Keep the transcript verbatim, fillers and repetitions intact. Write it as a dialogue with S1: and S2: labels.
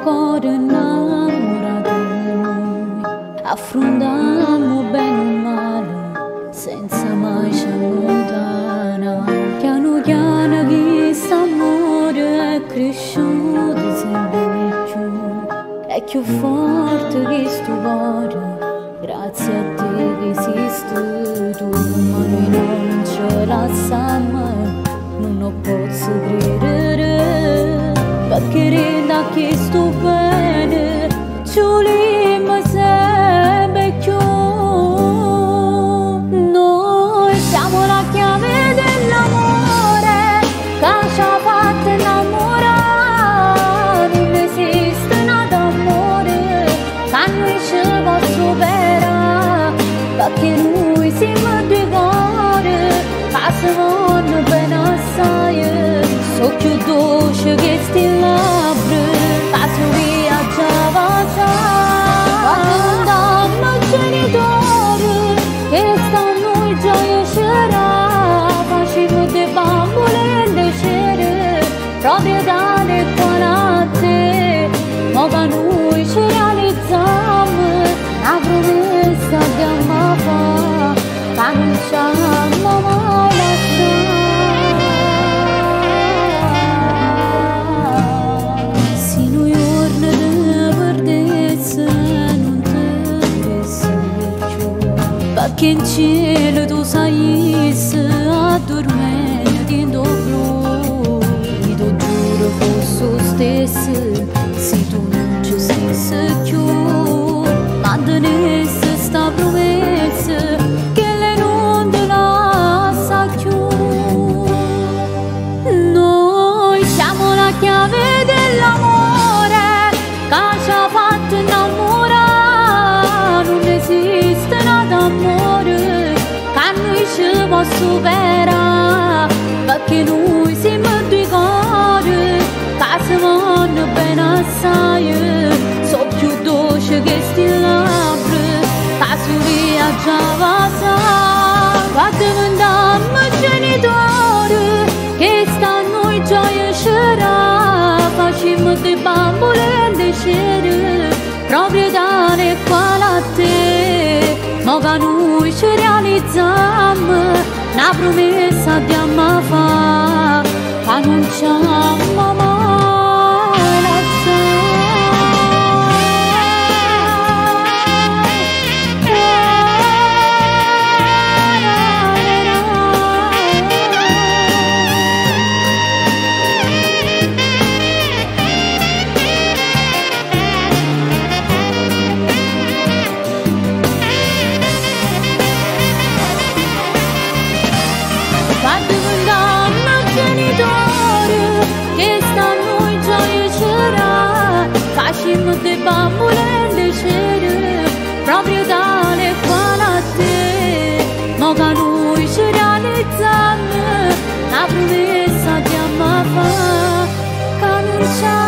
S1: cuore innamorato di noi, affrontiamo bene o male senza mai ci allontanare. Piano piano questo amore è cresciuto sempre più, è più forte questo cuore, grazie a te che esisti tu. Ma noi non ce la siamo, non lo posso credere, perché renda che sto bene, ci vogliamo sempre più. Noi siamo la chiave dell'amore che ci ha fatto innamorare, non esiste nada amore che a noi ci può superare, perché noi siamo due cuori che si vanno bene assai, so più dolce che sti labbra che si viaggiava assai. Quando andammo ai genitori che stanno in gioia c'era, facciamo dei bambole leggere proprio dalle qualate, ma che noi ci realizziamo una promessa di amare che non ci amo mai lasciare. Se noi giorni di perdesse non ti avessi più, perché in cielo tu sai se addormenti in blu, io giuro fosse lo stesso se tu non ci stessi più, mantenesse sta promessa che lei non te la sa più. Noi siamo la chiave dell'amore che ci ha fatto innamorare, non esiste nada amore che a noi ci può superare, perché noi siamo due cuori che si vanno bene assai, so più dolce che sti labbra che si viaggiava assai. Quando andammo ai genitori che stanno in gioia c'era, facciamo dei bambole leggere proprio dalle qualate, ma che noi ci realizziamo una promessa di amare che non ci amo mai che stanno in gioia c'era, facciamo dei bambole leggere proprio dalle qualate, ma che noi ci realizziamo una promessa di amare che non c'è